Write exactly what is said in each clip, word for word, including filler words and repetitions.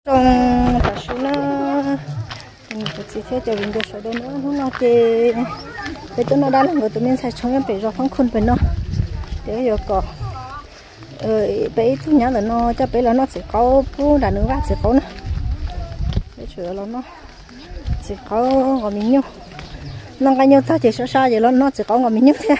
trong cả số nó mình chỉ theo cho mình được số đó nữa nó là cái cái tôi nó đã là người tụi mình xài trong em phải rồi không khôn phải nó để giờ có ờ bé thứ nhá là nó cho bé là nó sẽ có phụ đàn nữa sẽ có nữa để sửa là nó sẽ có gọi mình nhiêu nó cái nhiêu ta chỉ sao sao vậy nó nó sẽ có gọi mình nhiêu thế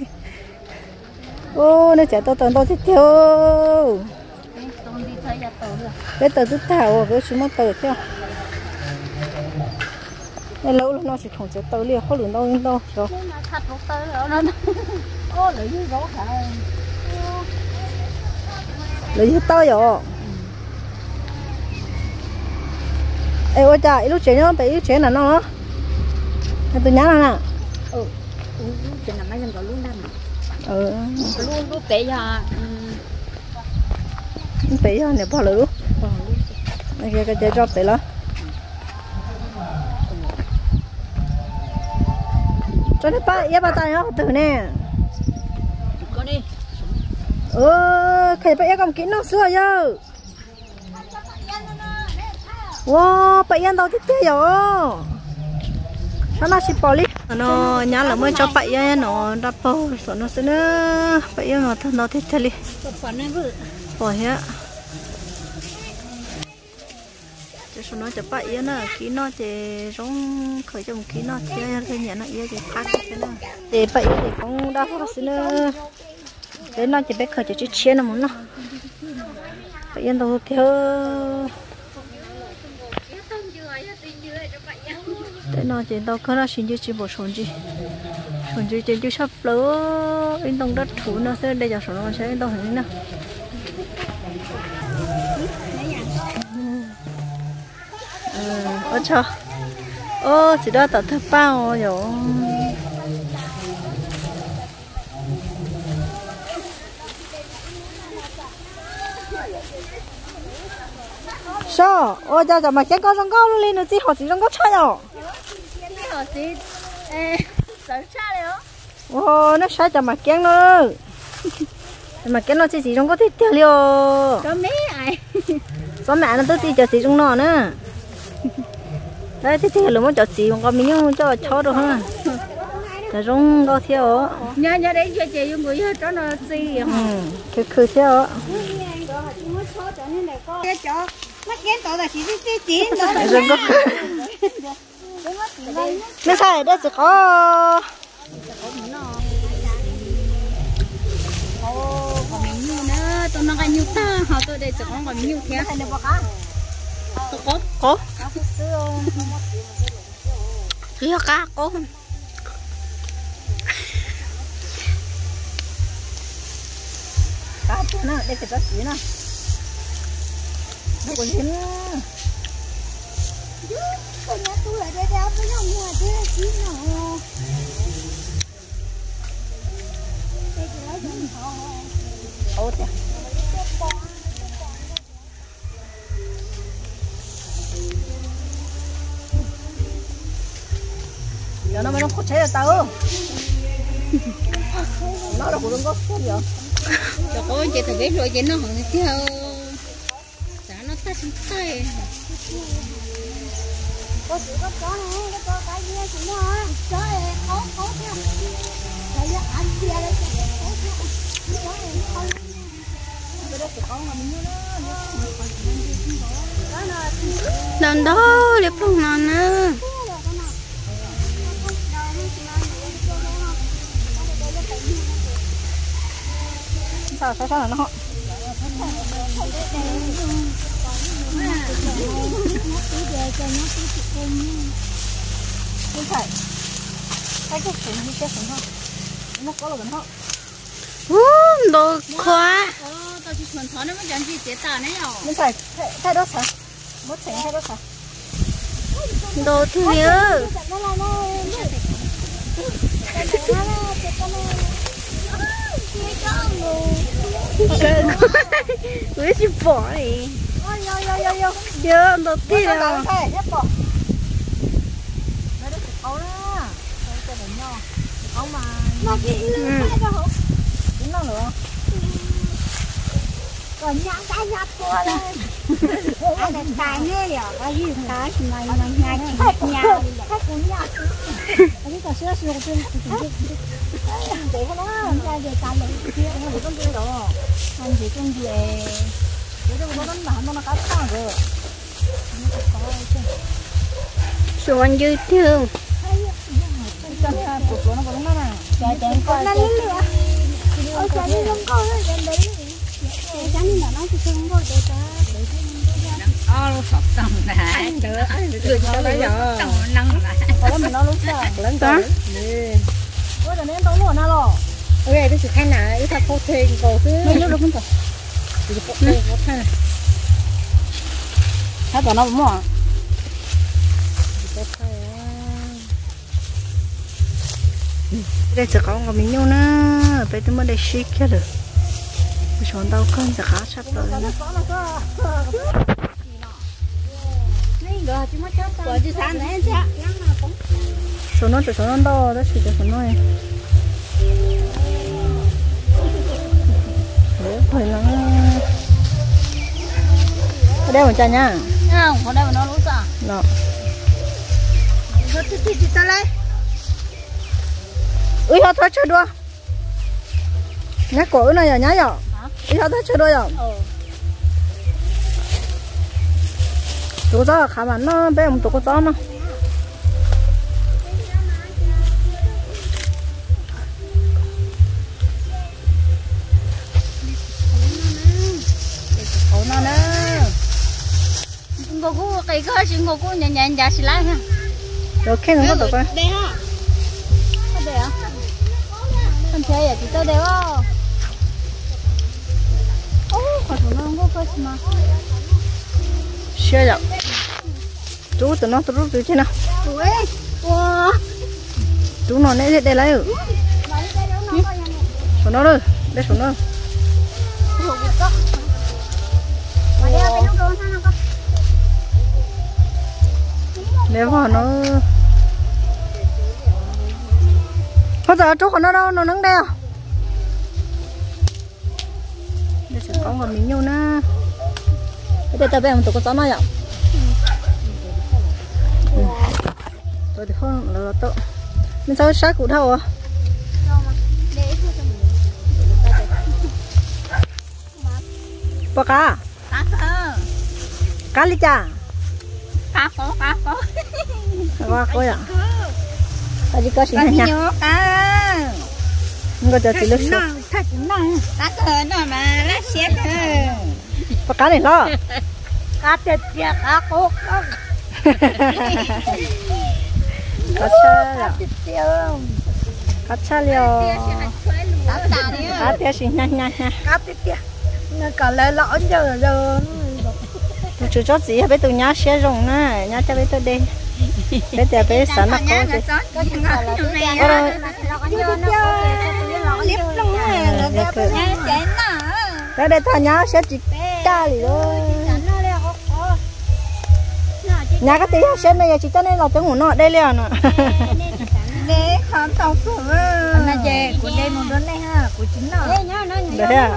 ô nó chạy to to to tiếp theo bé tờ tức thảo với số một tờ theo nên lâu nó chỉ không chạy tờ liền không được đâu đâu rồi lấy hết tờ rồi ê ôi trời lúc chuyện nó bị chuyện là nó tôi nhớ là nè ừ chuyện là mấy lần có luôn đâm ừ luôn lúc bé giờ bé giờ này bao lâu này cái cái job đấy đó cho nên ba em ba tay nó từ nè có đi ừ cái ba em còn kỹ nó xưa giờ wow ba em đâu thích thế rồi nó là chỉ bỏ đi nó nhá là mới cho ba em nó đập bao rồi nó sẽ nữa ba em nó thân nó thích thế đi bỏ hết cho số nó cho ba em nó kỹ nó thì giống khởi trong kỹ nó thì thế nhỉ nó yêu thì khác thế nào để ba em thì cũng đã có xin nữa để nó chỉ biết khởi cho chiếc xe nó muốn nó ba em đâu theo để nó chỉ đâu có nó xin chứ chỉ bộ số gì số gì chỉ sắp lỡ in đông đất thủ nó sẽ đây giờ số nó sẽ đâu hình nào ơ cho ô chỉ đó tao thấp bao rồi sao ô cho cho mà cái con rong câu lên nó chỉ họ chỉ rong câu chơi rồi họ chỉ sợ xa đấy ô nó sai cho mà cái nó mà cái nó chỉ chỉ rong câu thích theo liều có mấy ai có mẹ nó tới chỉ cho chỉ rong nó nữa đấy thì thì lúc mà cho chị còn mình nhưng cho chó được ha là rong câu theo nhớ nhớ đấy cho chị dùng người cho nó gì cứ cứ theo cái chó nó kén tổ là chỉ chỉ chỉ rong câu nó sai đấy chỉ có còn mình nhiều nữa tôi nó cái nhiều ta họ tôi đây chỉ có còn nhiều thế có có kia cá có cá chỗ nào đây cái cá gì nè nó còn gì nữa con nhà tôi ở đây đeo với nhau mua thế chứ nào đây chỉ lấy dùng họ ôi trời giờ nó mới nó có chế là tao nó là của nó có cái gì cho có chị thử biết rồi chị nó hỏng theo giá nó tắt tay có sự có chó này có cái gì chị nó chó này có có theo đây là anh kia đây có theo chó này không cái đó chỉ có mà mình nó lần đó đẹp không nào nữa sao sao sao là nó họ không phải cái cái chuyện như thế không nó có là vẫn họ đồ khóa tao chỉ muốn tháo nó mới chẳng gì chế tà đấy nhở không phải thay đó sao mất tiền thay đó sao đồ thứ nhớ với chị bỏ này chưa đầu tiên là nó còn nhá cái nhá tua lên anh là tài nghe rồi cái gì cái mà mà nhà chị nhà cái cũng nhà cái cái sữa sữa cũng để nó ra về tài này kia nó cũng đi rồi anh chỉ trong về cái đó nó đánh mà nó cắt sao rồi xuân dư thương cho nên cuộc nó cũng nó nè chạy chạy con nó lính nữa ôi chạy đi không con nó chạy đấy chạy đi mà nó chỉ không có để ta để Ờ, lúc sọt tầm này, được, được cho lấy rồi. Tầm nâng này. có mình nó lúc sao lớn tới ôi giờ nên tao luôn nào rồi ôi đây chỉ thay nào ít thay phô thêm cổ chứ mấy lúc không phải chỉ phô thêm phô thay hết còn nó muốn à phô thay đây sẽ có một mình nhau nữa bây giờ mới để ship kia được chúng tao cần sẽ khá chắc rồi rồi chứ sao này chứ số nó chỉ số nó đo đó chỉ cho số nó này đấy phải là ở đây một chai nhá không ở đây mà nó lúc sao nó rồi chị chị ta lấy ui họ thôi chơi đua nhá cổ này giờ nhá giờ ui họ thôi chơi đua giờ tụi cháu khám ăn nó bé một tụi cháu nó ổn nó nữa ngô cú cái cái chuyện ngô cú nhẹ nhẹ nhẹ xí lại ha rồi khen nó được rồi đây ha đây à con chơi à chị tới đây không ô khỏi thằng nó không có cái gì mà xe rồi chú tụi nó tụi nó tụi trên nào ui wow chú nó nãy đây lấy rồi số nó rồi đây số nó nếu mà nó bây giờ chú còn nó đâu nó nắng đeo đây sẽ có một miếng nhau nè đây ta bé một tụi con chó nó vậy tôi thì không là là tôi mình sao sát cụ thâu à bò cá Cá thơ. cá li cha Cá có, cá có. qua coi ạ tại vì có gì Cá nha nhiều cá. không có cho chị lúc Nó, thật nó. Cá thơ nó mà lá xếp thơ. bò cá này lo Cá thịt kìa, cá cốt. cá cha là Thịt tiêu. cá cha liều Cá tà đi. cá tia xí nha nha nha Cá thịt kìa. Nó cả lẽ lõ giờ rồi. tôi chưa cho gì bây tôi nhá xe rồng nè nhá cho bây tôi đi bây giờ bây sáng là có gì đây đây ta nhá xe chỉ ta đi thôi nhà cái tí xe này chỉ cho nên là tôi ngủ nọ đây liền nè Để khám tàu cửa. Là về của đây một đứa này ha, của chính nó. đấy à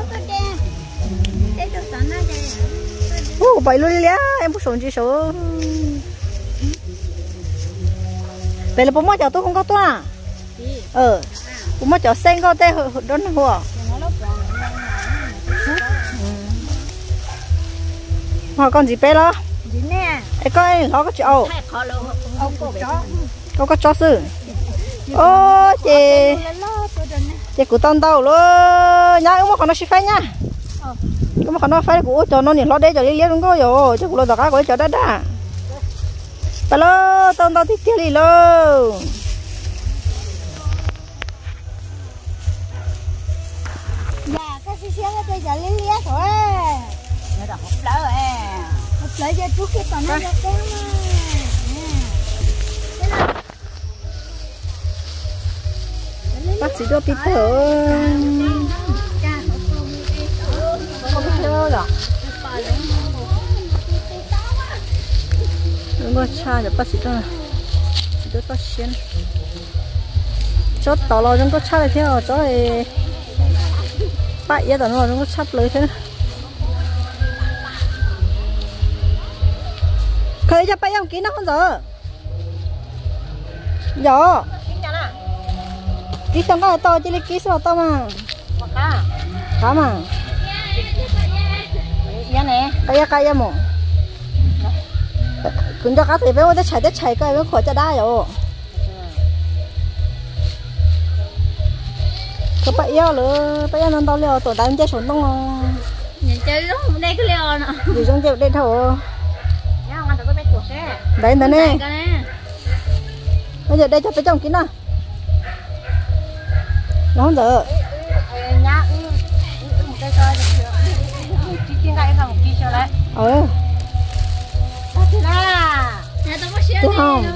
ô bảy luôn nhá em muốn sống chỉ số vậy là bố mẹ cháu tôi không có toa à ờ bố mẹ cháu xanh có tê đón hồ họ còn gì bé đó ấy coi nó có chó có có chó sư ô chị chị của tao tao luôn nhá ông mà còn nó xí phai nhá cái mà nó phải của cho nó nhìn lo đấy cho đi liên không có rồi chứ cũng là cả của cho đã đã bà lo tao tao thích kia đi luôn dạ cái xí xí cái đây giờ liên liên thôi Nó đã hộp lỡ à. một lấy cho chú kia còn nó cái bác sĩ cho tí thở không thở rồi đúng rồi cha để bác sĩ cho chỉ tôi tao xiên chốt tao lo chúng có cha lại theo cho này bác ý tao nó chúng có chắp lấy thế khởi cho bây giờ kỹ nó không giờ giờ kỹ xong cái to chỉ lấy kỹ số to mà cá mà cái gì cái gì mà cũng cho cá thì phải có thể chạy để chạy cái mới khỏi cho đá rồi cái bây giờ nữa bây giờ nó to liều tuổi đánh chơi xuống đông rồi nhìn chơi lúc đây cái liều nè dù trong chịu đây thôi đấy nữa nè bây giờ đây cho tới trong kín nào nó không giờ ừ chứ không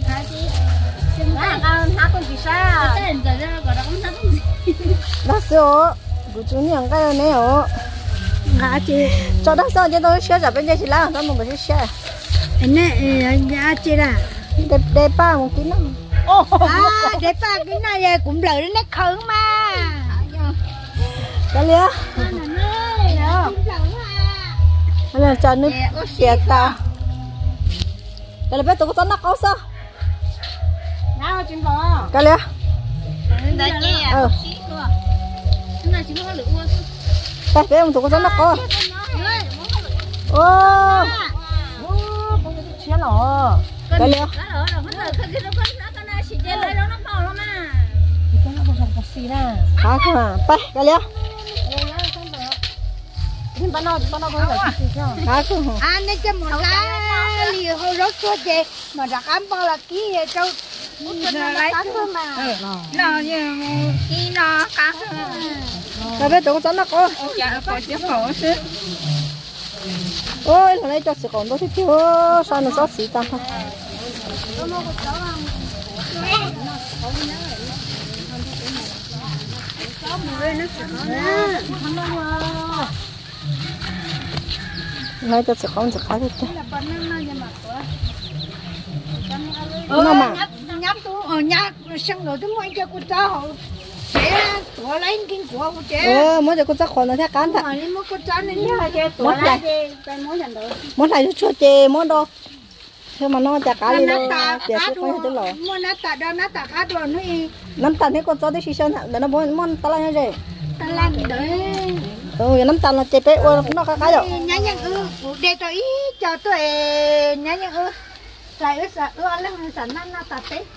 đó số của chú nhận cái này hả ngã chị cho đó sao cho tôi share bên đây chị làm sao mà phải share anh này ngã chị là để để ba một kín nào à để ba cái này cũng lợi đến nét khẩn mà cái lia cái là cho nước tiệt ta cái là bé tụi con nó có sao nào chim bò cái lia ừ cái bé ông tụi con nó có ô cái lia hả không àไปcái lia hả không anh ấy cho một lá liều hồi rốt cho chị mà đặt ăn bao là ký vậy đâu lấy thôi mà nó như ký nó cá cái bé tụi con nó có dạ có chứ khổ chứ ôi thằng này cho sự còn đó thì chưa sao nó sót xí ta thôi này cho sự còn sự khác hết nó mà nhấp tôi ở nhà sang rồi tôi muốn cho cô cháu để tôi lấy kinh của cô chế ờ muốn cho cô cháu còn nó theo cán thật mà đi mua cô cháu nên nhá chế tôi lấy đi tôi muốn nhận được muốn này cho chê muốn đâu thế mà nó chả cá đi đâu chả sẽ không được rồi muốn nát tạ đâu nát tạ cá đồ nữa năm tàn thế con cháu đi xí sơn để nó muốn muốn ta làm gì ta làm đấy ừ năm tàn là chê bé ôi nó cá cái rồi nhá nhá ư để tôi ý cho tôi nhá nhá ư lại ư sợ ư ăn lên sợ nó nó tạ té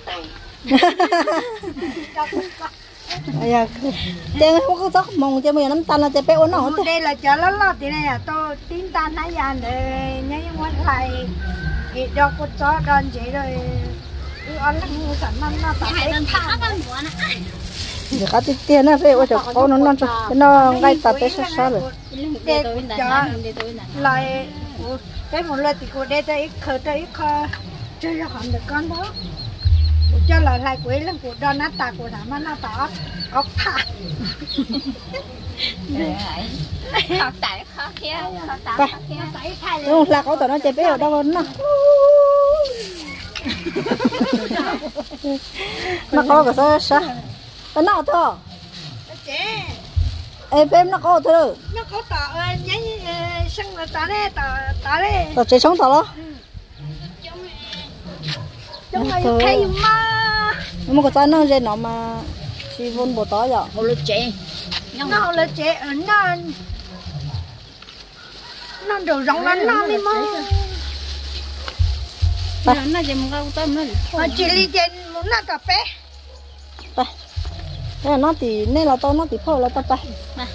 ai à chê không có chắc mong chê bây giờ năm tàn là chê bé ôi nó hết đây là chợ lót lót thì này à tôi tin tan thấy ra để nhá nhá muốn lại thì đâu có chó đơn vậy rồi ư ăn lên sợ nó nó tạ té giờ cá tiền tiền á phải ôi trời con nó nó nó ngay tập tới sao sao rồi để cho lại cái một lần thì cô để tới khởi tới khởi chơi cho hỏng được con đó cho lại lại quế lên của đòn nát tạ của thằng mà nó tỏ ốc thả học tại khó kia đúng là có tụi nó chơi bé ở đâu nó nó có cái sao sao cái nào thôi em em nó có thôi nó có tỏ nhảy sân là tỏ đây tỏ tỏ đây tao chơi sống tao đó chúng mày thấy mà nhưng mà có sao nó trên nó mà chỉ vốn bộ to rồi hồ lô trẻ nó là trẻ ở nó nó đồ rong lắm nó đi mà nó chỉ một câu tôm nữa mà chỉ đi trên muốn là cà phê đây đây nó thì nên là to nó thì phô là to tay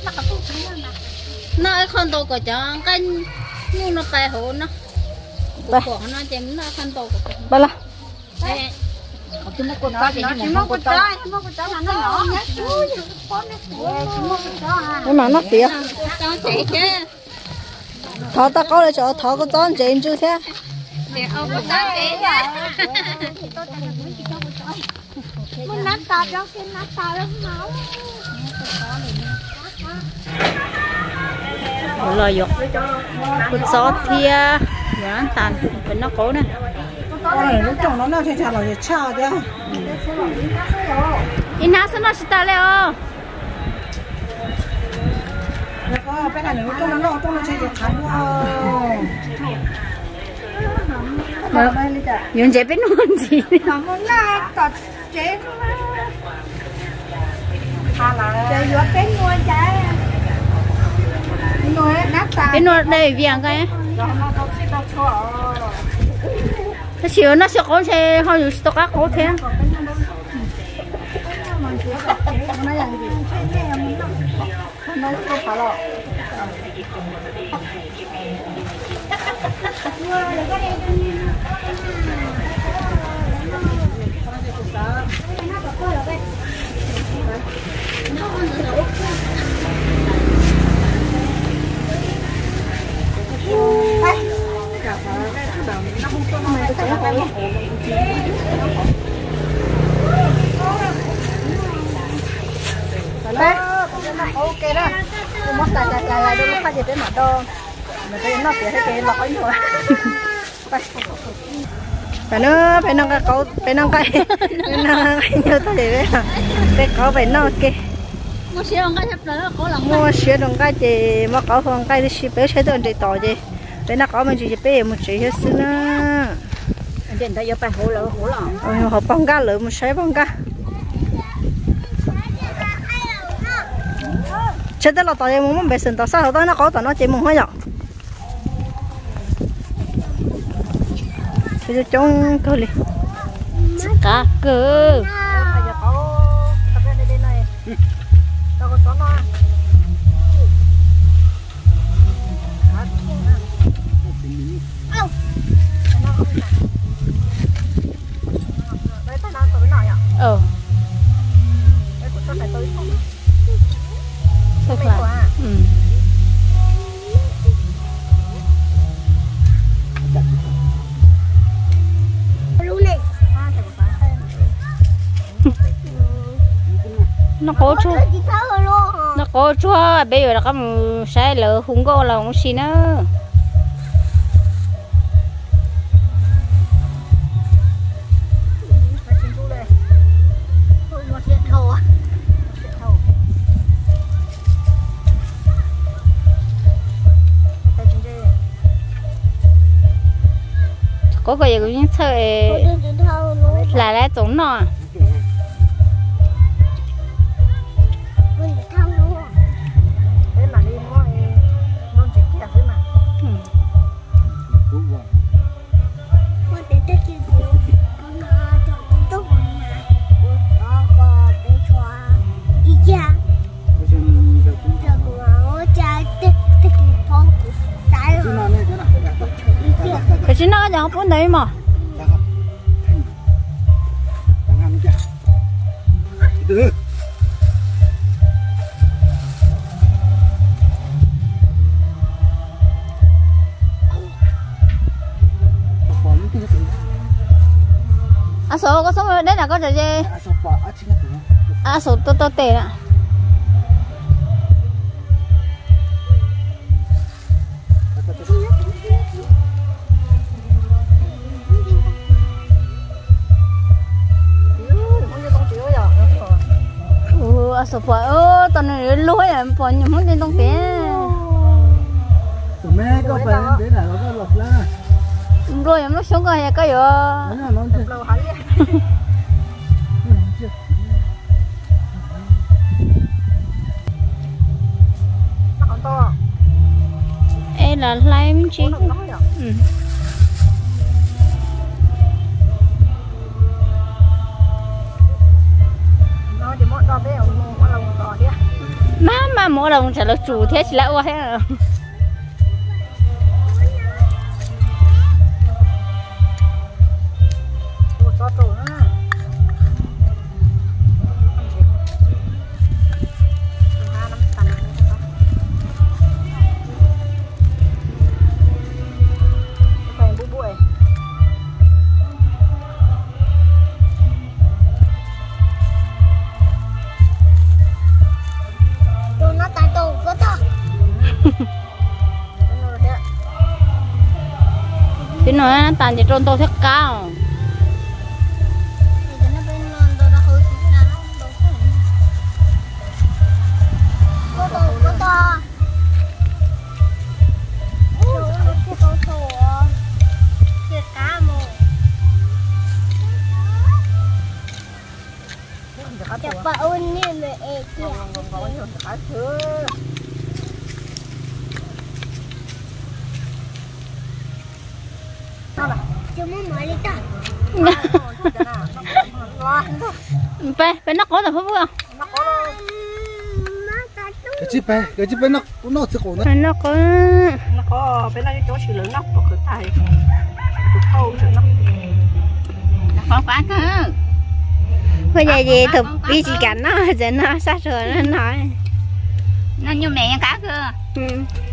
nó con to của cho cái mua nó cái hồ nó đây nó chém nó con to của đây là chỉ một con chó chỉ một con chó chỉ một con chó mà nó nhỏ nhất chỉ một con chó nhưng mà nó tiệt chó chạy chứ thọ ta có để cho thọ có chó chạy chưa thế để ông có chó chạy chứ muốn nát tao đó cái nát tao đó máu rồi dọc con chó thia nó tàn bên nó cố nè ôi lúc trong nó nó thì chả là gì cha đấy in nó sẽ nó sẽ ta leo nó có bên này lúc trong nó nó trong nó chơi được khán dùng chế bên luôn gì mà muốn là tọt chế chơi vừa cái mua trái nuôi nát ta bên luôn đây việc cái cái chiều nó sẽ có xe họ dùng stock các có thế ok đó mất lại lại lại lại đôi lúc phải để mà đo mà cái nó chỉ thấy cái lõi thôi phải nó phải nâng cái cấu phải nâng cái phải nâng cái nhiều tới đấy cái cấu phải nâng cái mua xe đồng cái thấp nữa có lòng mua xe đồng cái thì mua cấu đồng cái thì xe bé xe đơn để tỏi gì để nó có mình chỉ bé một chỉ hết xin á trên đây phải hổ lỡ hổ lọ ôi họ bông cá lỡ một xe bông cá chết đó là tỏi muốn mình bé sinh tỏi sao tỏi nó có tỏi nó chỉ muốn hơi nhỏ bây giờ trông cơ li cá cơ ờ thật là ừ nó có chua nó có chua bây giờ là có một sai lỡ không có là không xin nữa có cái gì cũng chơi là lá trống nọ cái gì nó nhỏ bốn đấy mà à số có số đấy là có gì à số to to tệ ạ à số phải ơ tao này lôi à phải nhiều món tiền tông tiền mẹ có phải để là nó có lọc lá rồi em nó xuống rồi cái gì ê là lime chứ ừ. má má mỗi lần trả lời chủ thế chỉ là ôi hết cái nó tàn chỉ trôn tô thép cao cá mồ bà ôn nên là ê kia. Chưa muốn mở đi ta. bé bé nó có là không không cái chip bé cái chip bé nó nó sẽ cổ nữa nó có nó có bên này chỗ chỉ lớn nóc của cái tay cái khâu chỗ nó Không phải cơ. bây giờ gì thực bị gì cả nó giờ nó sát rồi nó nói Nó như mẹ cá cơ. ừ.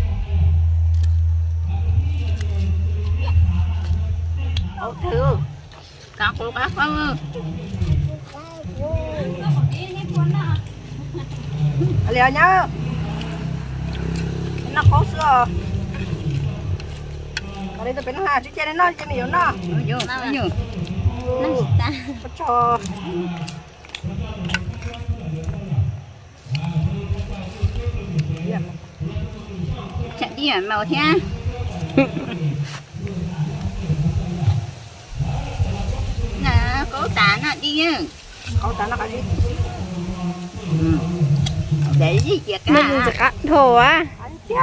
ấu thứ Cá của bác không. liền nhá nó có sữa ở đây tôi bên hà chứ trên nó trên nhiều nó Vô, vô. Nó gì ta? có cho Chạy đi ở màu thế. Nè, cố tả nó đi. có ta nó cái gì Để gì kìa mình cả. cả thổ á anh chưa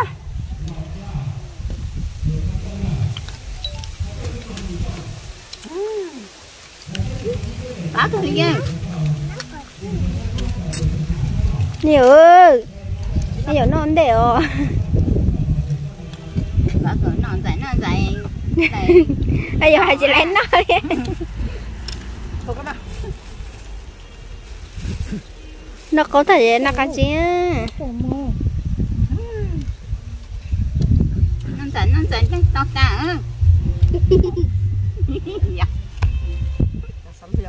Bác thôi nha. nhiều nhiều nó ổn đều Bác cứ non dậy non dậy. Dậy. bây giờ hai chị lấy nó đi thôi các bạn nó có thể nó cá chứ Non dậy non dậy cái to cả. Dạ. sắm bây giờ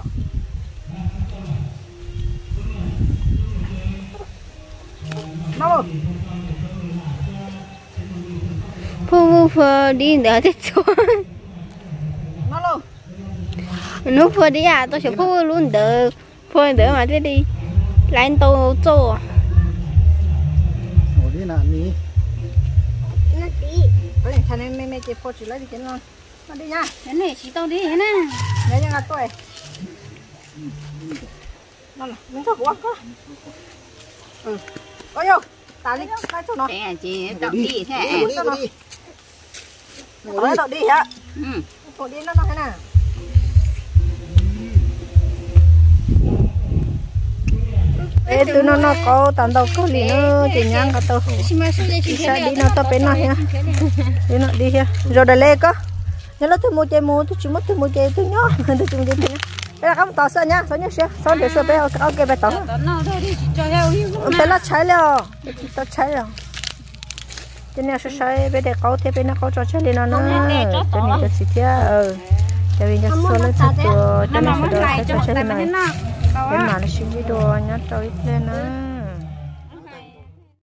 mau phu phu đi nữa thì xuống nó luôn nó phu đi à tôi sẽ phu luôn được phu đỡ mà thế đi lại tôi做 ở đi nào ní Nó tí. cái này thằng em mẹ mẹ chị phô chỉ lấy đi kiến luôn nó đi nha Cái này chỉ tao đi thế nè. nhớ nha tôi nó là miếng thịt quá cơ ừ ôi yo tao đi cái chỗ nó Thế là chị tao đi đi thế. đi đi đi ở đây đi hả Ừ. cô đi nó nó thế nào ê tụi nó nó có tận đâu có lì nó chỉ nhang cả tôi chỉ sao đi nó tao bên nó ha đi nó đi ha rồi đây lê có nhớ nó thêm mua chơi mua tôi chỉ mất thêm mua chơi tôi nhớ tôi chung chơi nhá bây giờ không tao sợ nhá sợ nhá sợ sợ để sợ bây giờ ok bây tao bây giờ cháy rồi tao cháy rồi cho nên sẽ sai bây giờ có thêm bên nó có cho chơi lên nó nữa cho nên cho xịt ừ cho nên cho số nó thật rồi cho nên sẽ được cho chơi này bên mà nó xin đi đồ nhá tôi lên nó